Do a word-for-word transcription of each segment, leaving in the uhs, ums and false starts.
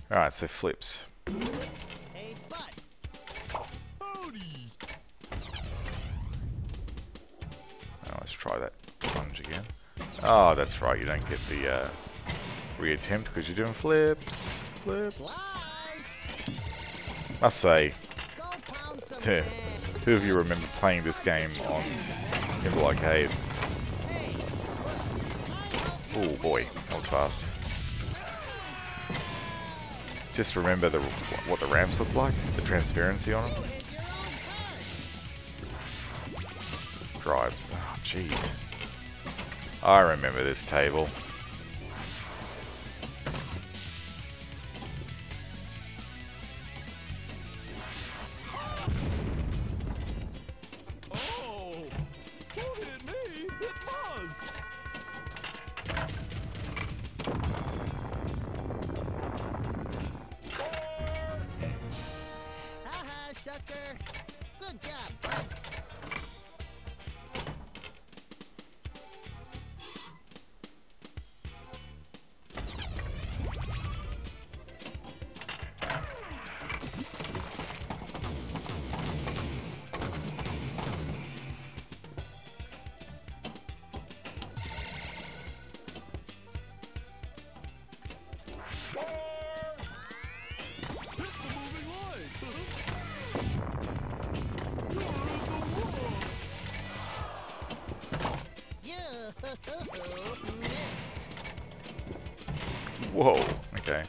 Alright, so flips. Hey, bud. Howdy. Oh, let's try that plunge again. Oh, that's right, you don't get the uh, reattempt because you're doing flips. Flips. Slice. Must say, Go pound some to sand. who of you remember playing this game on Pinball Arcade? Hey, split. Oh boy, that was fast. Just remember the what the ramps look like, the transparency on them. You hit your own card. Drives. Oh, jeez. I remember this table. Oh, who hit me? It was. Haha, sucker. Good job, bud. Missed. Whoa, okay.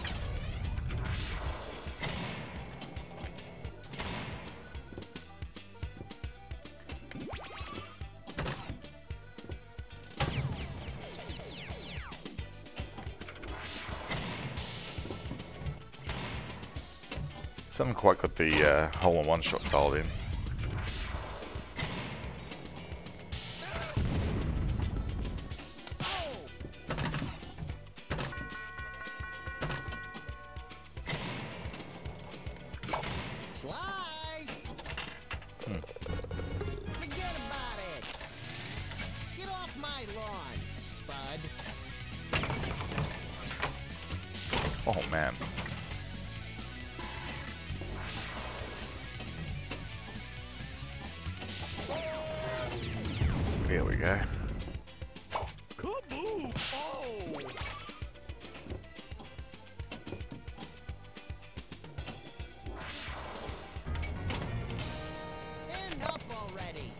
Haven't quite got the uh, hole-in-one shot dialed in. Slice. Hmm. Forget about it. Get off my lawn, Spud. Oh man. There we go. Kaboom! Oh! Enough already.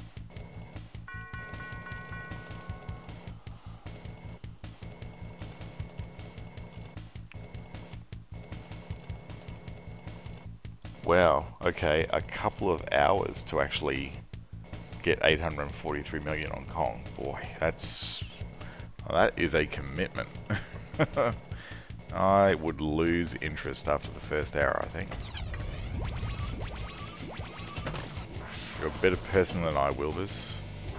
Wow, okay, a couple of hours to actually get eight hundred forty-three million on Kong. Boy, that's... well, that is a commitment. I would lose interest after the first hour, I think. You're a better person than I, Wilbers.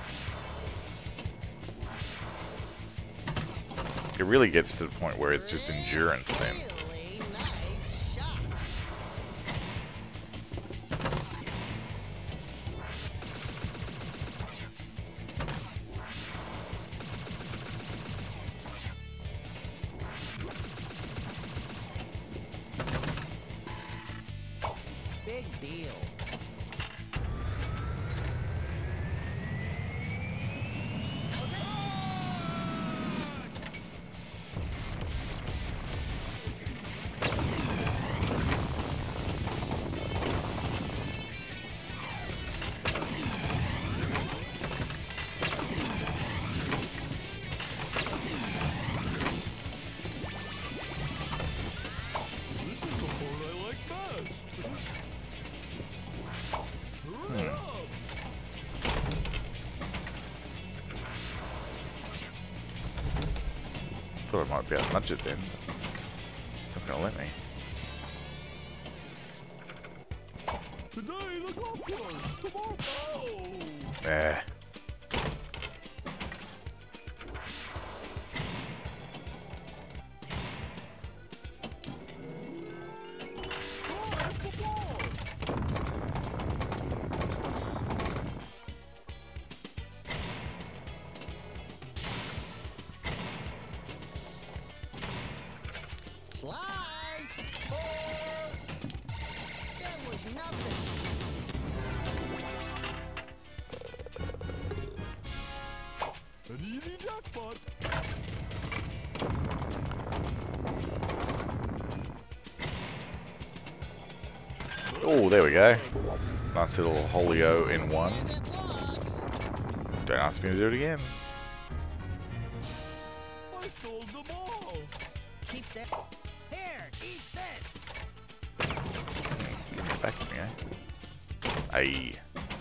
It really gets to the point where it's just endurance then. Really nice shot. Big deal. This is the part I like best. Hurry up! Thought I might be able to nudge it then, but not gonna let me. Today the golf course. Tomorrow. Eh. Drive the ball. Slice. An easy jackpot. Oh, there we go. Nice little holio in one. Don't ask me to do it again. I stole them all. Keep that. Here, eat this. Give it back to me, eh? Aye.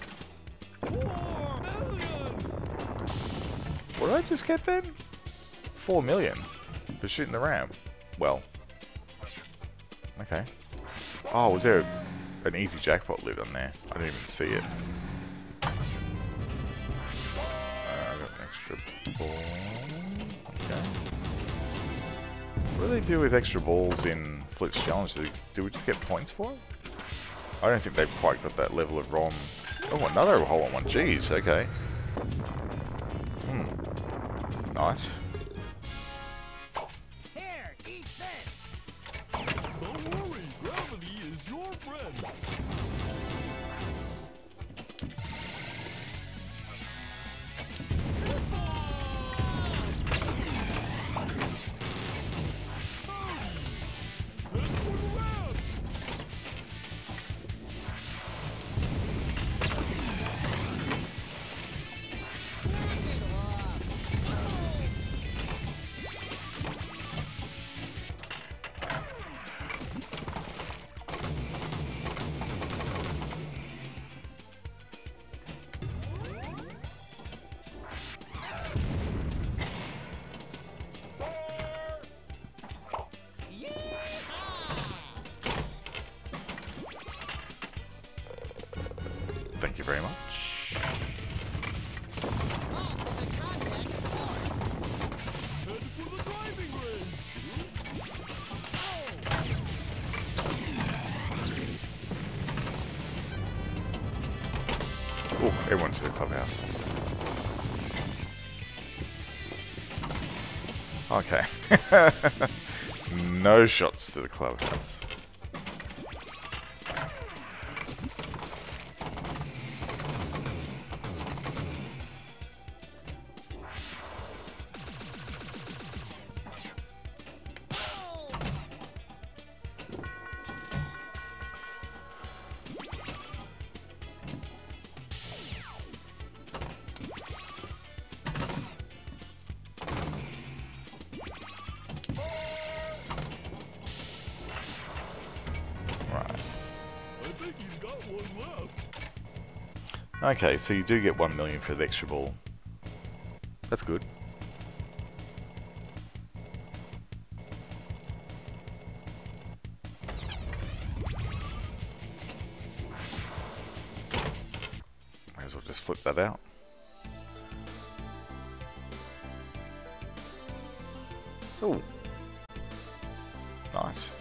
Four million. What did I just get then? Four million for shooting the ram. Well. Okay. Oh, was there an easy jackpot lid on there? I didn't even see it. Uh, I got an extra ball. Okay. What do they do with extra balls in Flit's challenge? Do, do we just get points for it? I don't think they've quite got that level of ROM. Oh, another hole on one. Jeez, okay. Hmm. Nice. Here, eat this. Don't worry, gravity is your friend. Thank you very much. Head for the driving range. Oh, everyone to the clubhouse. Okay. No shots to the clubhouse. Okay, so you do get one million for the extra ball. That's good. Might as well just flip that out. Oh, nice.